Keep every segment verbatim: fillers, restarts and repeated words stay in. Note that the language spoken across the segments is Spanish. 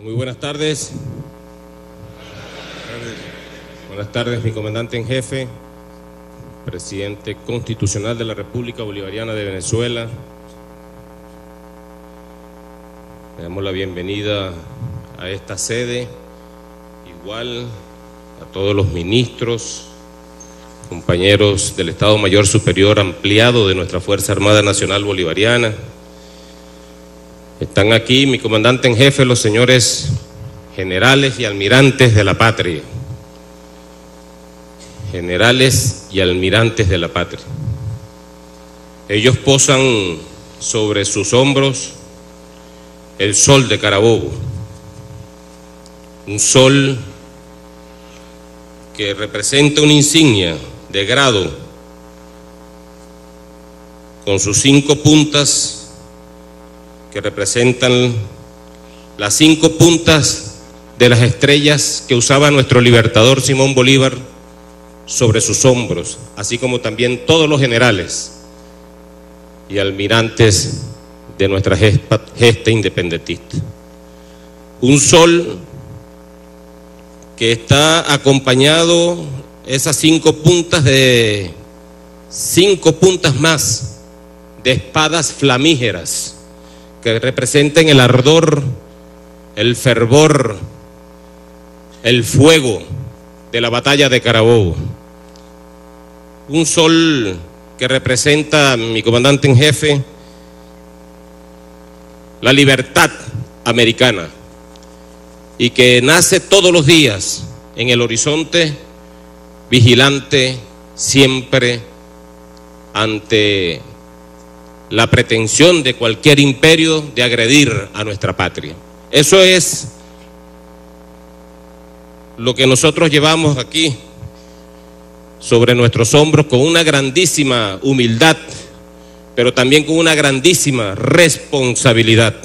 Muy buenas tardes. Buenas tardes, mi comandante en jefe, presidente constitucional de la República Bolivariana de Venezuela. Le damos la bienvenida a esta sede, igual a todos los ministros, compañeros del Estado Mayor Superior Ampliado de nuestra Fuerza Armada Nacional Bolivariana. Están aquí mi comandante en jefe, los señores generales y almirantes de la patria. Generales y almirantes de la patria. Ellos posan sobre sus hombros el sol de Carabobo, un sol que representa una insignia de grado con sus cinco puntas que representan las cinco puntas de las estrellas que usaba nuestro libertador Simón Bolívar sobre sus hombros, así como también todos los generales y almirantes de nuestra gesta independentista. Un sol que está acompañado, esas cinco puntas, de cinco puntas más de espadas flamígeras que representen el ardor, el fervor, el fuego de la batalla de Carabobo. Un sol que representa, mi comandante en jefe, la libertad americana y que nace todos los días en el horizonte, vigilante siempre ante la pretensión de cualquier imperio de agredir a nuestra patria. Eso es lo que nosotros llevamos aquí sobre nuestros hombros con una grandísima humildad, pero también con una grandísima responsabilidad.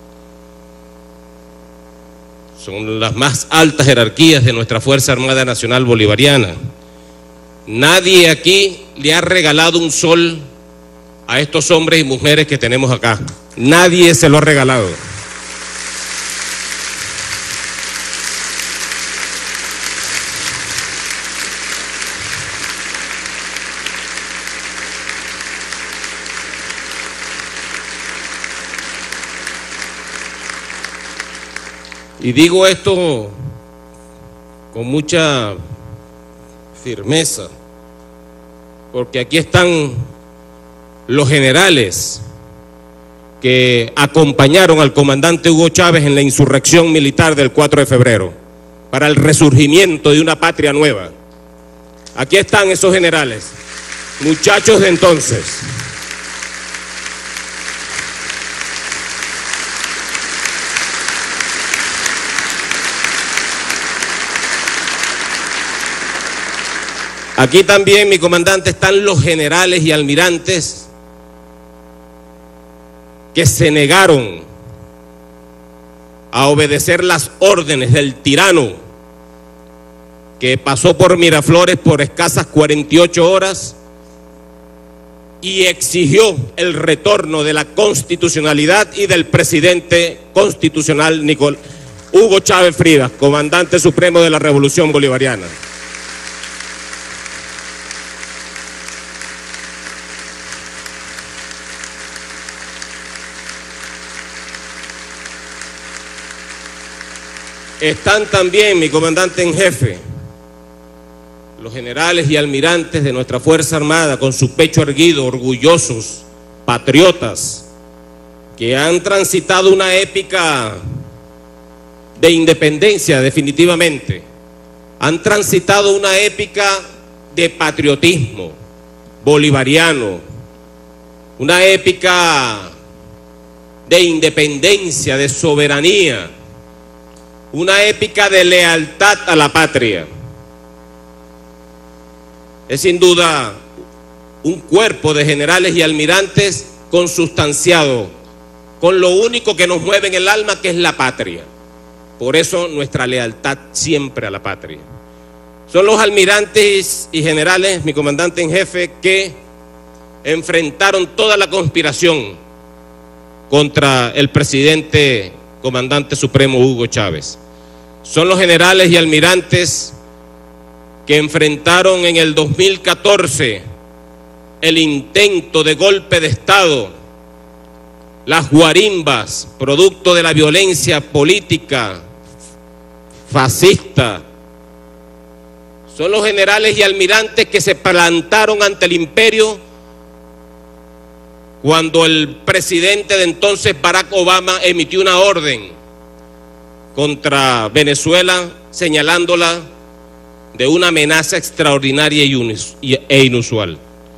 Son las más altas jerarquías de nuestra Fuerza Armada Nacional Bolivariana. Nadie aquí le ha regalado un sol a estos hombres y mujeres que tenemos acá. Nadie se lo ha regalado. Y digo esto con mucha firmeza, porque aquí están los generales que acompañaron al comandante Hugo Chávez en la insurrección militar del cuatro de febrero, para el resurgimiento de una patria nueva. Aquí están esos generales, muchachos de entonces. Aquí también, mi comandante, están los generales y almirantes que se negaron a obedecer las órdenes del tirano que pasó por Miraflores por escasas cuarenta y ocho horas y exigió el retorno de la constitucionalidad y del presidente constitucional Nicol- Hugo Chávez Frías, comandante supremo de la Revolución Bolivariana. Están también, mi comandante en jefe, los generales y almirantes de nuestra Fuerza Armada con su pecho erguido, orgullosos, patriotas, que han transitado una épica de independencia definitivamente. Han transitado una épica de patriotismo bolivariano, una épica de independencia, de soberanía, una épica de lealtad a la patria. Es sin duda un cuerpo de generales y almirantes consustanciado con lo único que nos mueve en el alma, que es la patria. Por eso nuestra lealtad siempre a la patria. Son los almirantes y generales, mi comandante en jefe, que enfrentaron toda la conspiración contra el presidente comandante supremo Hugo Chávez. Son los generales y almirantes que enfrentaron en el dos mil catorce el intento de golpe de Estado, las guarimbas, producto de la violencia política fascista. Son los generales y almirantes que se plantaron ante el imperio cuando el presidente de entonces, Barack Obama, emitió una orden contra Venezuela señalándola de una amenaza extraordinaria e inusual.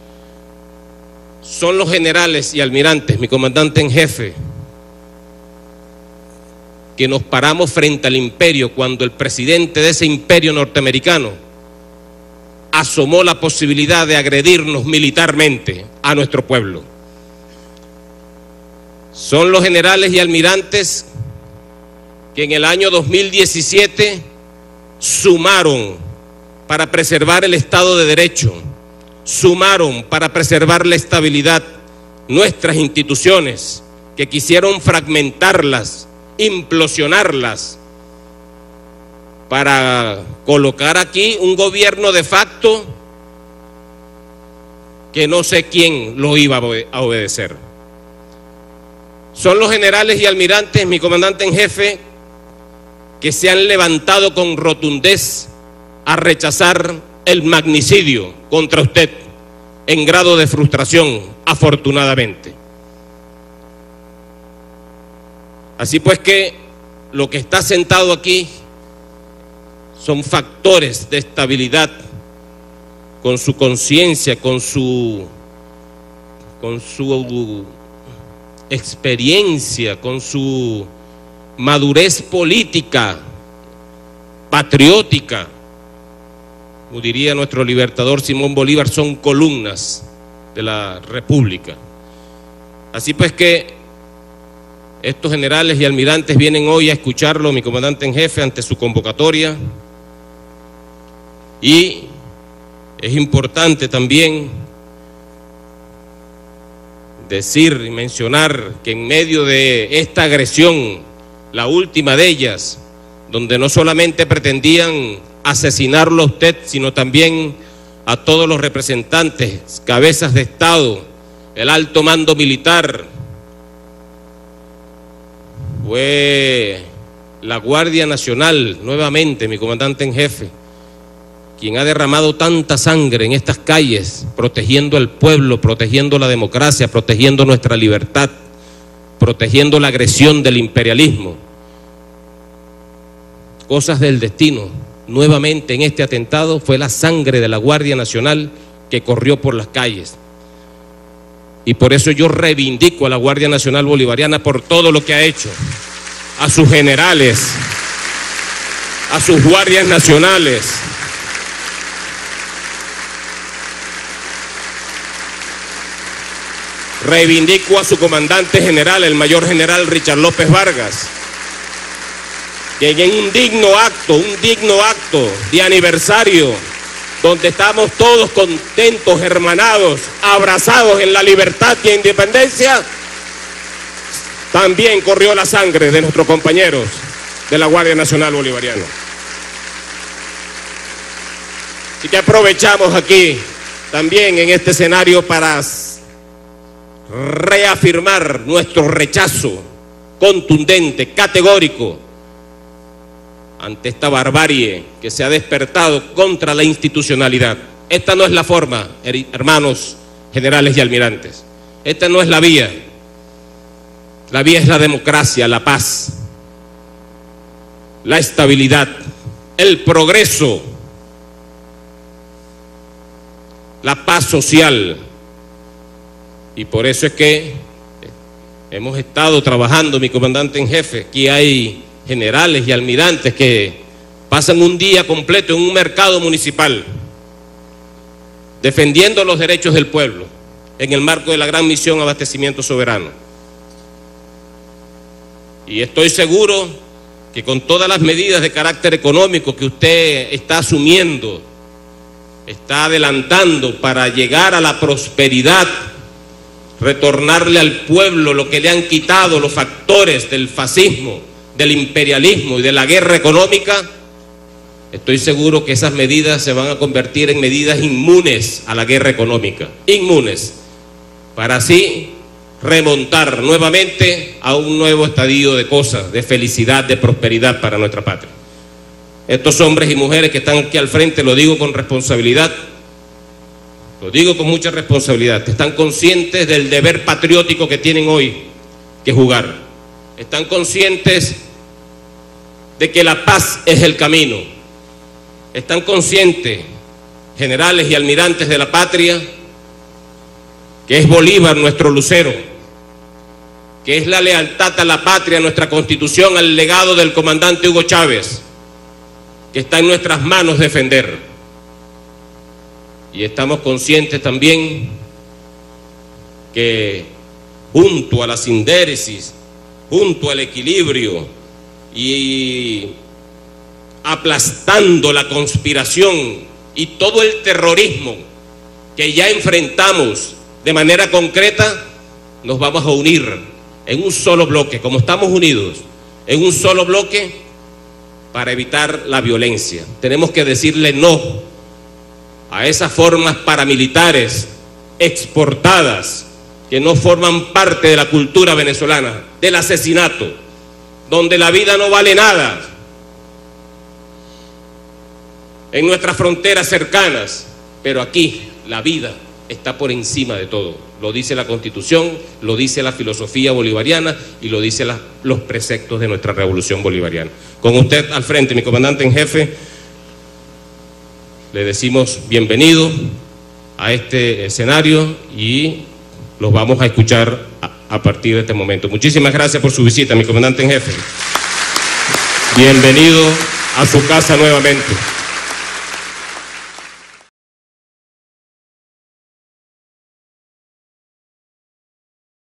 Son los generales y almirantes, mi comandante en jefe, que nos paramos frente al imperio cuando el presidente de ese imperio norteamericano asomó la posibilidad de agredirnos militarmente a nuestro pueblo. Son los generales y almirantes que en el año dos mil diecisiete sumaron para preservar el Estado de Derecho, sumaron para preservar la estabilidad nuestras instituciones, que quisieron fragmentarlas, implosionarlas, para colocar aquí un gobierno de facto que no sé quién lo iba a obedecer. Son los generales y almirantes, mi comandante en jefe, que se han levantado con rotundez a rechazar el magnicidio contra usted en grado de frustración, afortunadamente. Así pues que lo que está sentado aquí son factores de estabilidad, con su conciencia, con su, con su experiencia, con su madurez política, patriótica, como diría nuestro libertador Simón Bolívar, son columnas de la República. Así pues que estos generales y almirantes vienen hoy a escucharlo, mi comandante en jefe, ante su convocatoria. Y es importante también decir y mencionar que en medio de esta agresión, la última de ellas, donde no solamente pretendían asesinarlo a usted, sino también a todos los representantes, cabezas de Estado, el alto mando militar, fue la Guardia Nacional, nuevamente mi comandante en jefe, quien ha derramado tanta sangre en estas calles, protegiendo al pueblo, protegiendo la democracia, protegiendo nuestra libertad, protegiendo la agresión del imperialismo. Cosas del destino. Nuevamente en este atentado fue la sangre de la Guardia Nacional que corrió por las calles. Y por eso yo reivindico a la Guardia Nacional Bolivariana por todo lo que ha hecho, a sus generales, a sus guardias nacionales, reivindico a su comandante general, el mayor general Richard López Vargas, que en un digno acto, un digno acto de aniversario, donde estamos todos contentos, hermanados, abrazados en la libertad y independencia, también corrió la sangre de nuestros compañeros de la Guardia Nacional Bolivariana. Así que aprovechamos aquí también en este escenario para reafirmar nuestro rechazo contundente, categórico, ante esta barbarie que se ha despertado contra la institucionalidad. Esta no es la forma, hermanos generales y almirantes. Esta no es la vía. La vía es la democracia, la paz, la estabilidad, el progreso, la paz social. Y por eso es que hemos estado trabajando, mi comandante en jefe. Aquí hay generales y almirantes que pasan un día completo en un mercado municipal defendiendo los derechos del pueblo en el marco de la gran misión Abastecimiento Soberano. Y estoy seguro que con todas las medidas de carácter económico que usted está asumiendo, está adelantando para llegar a la prosperidad, retornarle al pueblo lo que le han quitado los factores del fascismo, del imperialismo y de la guerra económica, estoy seguro que esas medidas se van a convertir en medidas inmunes a la guerra económica, inmunes, para así remontar nuevamente a un nuevo estadio de cosas, de felicidad, de prosperidad para nuestra patria. Estos hombres y mujeres que están aquí al frente, lo digo con responsabilidad, lo digo con mucha responsabilidad, están conscientes del deber patriótico que tienen hoy que jugar, están conscientes de que la paz es el camino, están conscientes, generales y almirantes de la patria, que es Bolívar nuestro lucero, que es la lealtad a la patria, nuestra Constitución, al legado del comandante Hugo Chávez, que está en nuestras manos defender. Y estamos conscientes también que junto a la sindéresis, junto al equilibrio y aplastando la conspiración y todo el terrorismo que ya enfrentamos de manera concreta, nos vamos a unir en un solo bloque, como estamos unidos, en un solo bloque para evitar la violencia. Tenemos que decirle no a esas formas paramilitares exportadas que no forman parte de la cultura venezolana, del asesinato, donde la vida no vale nada. En nuestras fronteras cercanas, pero aquí la vida está por encima de todo. Lo dice la Constitución, lo dice la filosofía bolivariana y lo dice la, los preceptos de nuestra revolución bolivariana. Con usted al frente, mi comandante en jefe, le decimos bienvenido a este escenario y los vamos a escuchar a, a partir de este momento. Muchísimas gracias por su visita, mi comandante en jefe. Bienvenido a su casa nuevamente.